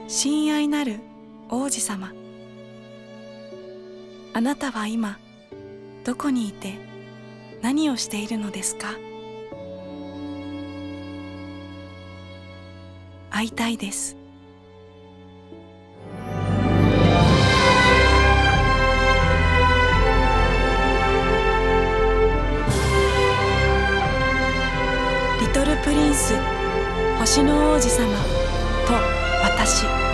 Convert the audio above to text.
親愛なる王子様、あなたは今どこにいて何をしているのですか？会いたいです。リトルプリンス、星の王子様と私。